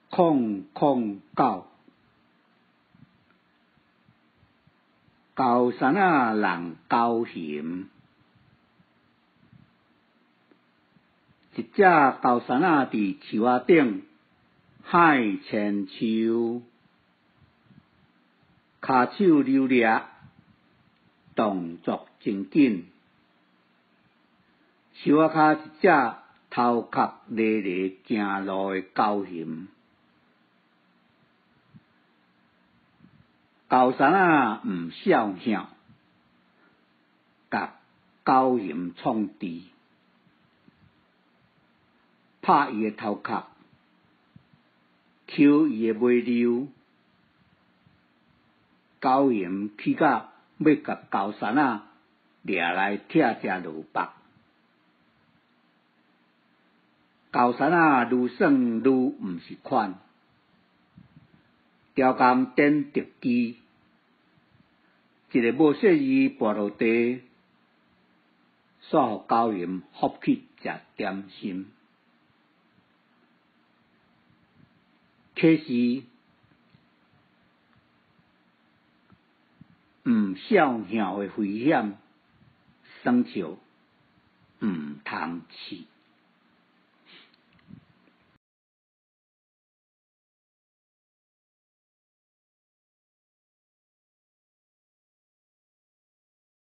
009高山啊人高行，一只高山啊伫树仔顶海千秋，骹手溜掠，动作真紧，树仔骹一只头壳咧咧行路的高行。高山啊毋笑响，甲高行创治，拍伊的头壳，抽伊的尾溜。高行去到要甲高山啊掠来拆食落腹。高山啊愈耍愈毋是款，雕工点特技，一个无细字跋落地，煞互高行伏去食点心。启示毋笑响的危险，耍笑毋通试。